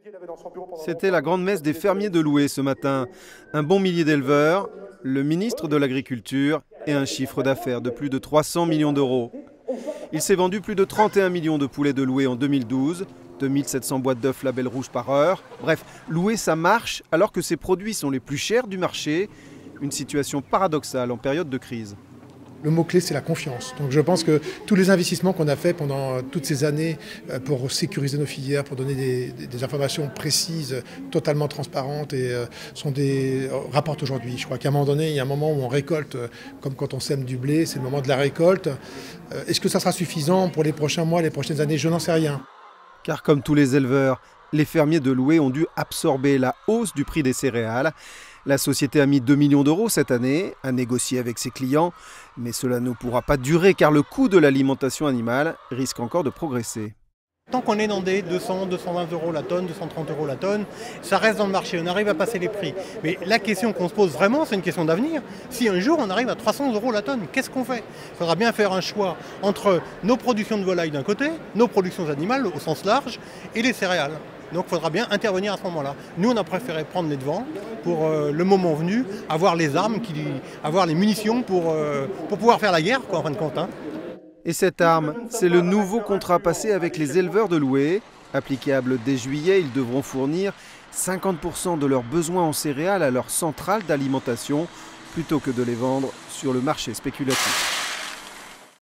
C'était la grande messe des fermiers de Loué ce matin. Un bon millier d'éleveurs, le ministre de l'Agriculture et un chiffre d'affaires de plus de 300 millions d'euros. Il s'est vendu plus de 31 millions de poulets de Loué en 2012, 2700 boîtes d'œufs label rouge par heure. Bref, Loué ça marche alors que ses produits sont les plus chers du marché. Une situation paradoxale en période de crise. Le mot-clé, c'est la confiance. Donc je pense que tous les investissements qu'on a faits pendant toutes ces années pour sécuriser nos filières, pour donner des informations précises, totalement transparentes, rapportent aujourd'hui. Je crois qu'à un moment donné, il y a un moment où on récolte, comme quand on sème du blé, c'est le moment de la récolte. Est-ce que ça sera suffisant pour les prochains mois, les prochaines années? Je n'en sais rien. Car comme tous les éleveurs, les fermiers de Loué ont dû absorber la hausse du prix des céréales. La société a mis 2 millions d'euros cette année à négocier avec ses clients, mais cela ne pourra pas durer car le coût de l'alimentation animale risque encore de progresser. Tant qu'on est dans des 200, 220 euros la tonne, 230 euros la tonne, ça reste dans le marché, on arrive à passer les prix. Mais la question qu'on se pose vraiment, c'est une question d'avenir. Si un jour on arrive à 300 euros la tonne, qu'est-ce qu'on fait? Il faudra bien faire un choix entre nos productions de volailles d'un côté, nos productions animales au sens large, et les céréales. Donc il faudra bien intervenir à ce moment-là. Nous, on a préféré prendre les devants pour le moment venu, avoir les armes, avoir les munitions pour pouvoir faire la guerre, quoi, en fin de compte. Et cette arme, c'est le nouveau contrat passé avec les éleveurs de Loué. Applicable dès juillet, ils devront fournir 50% de leurs besoins en céréales à leur centrale d'alimentation plutôt que de les vendre sur le marché spéculatif.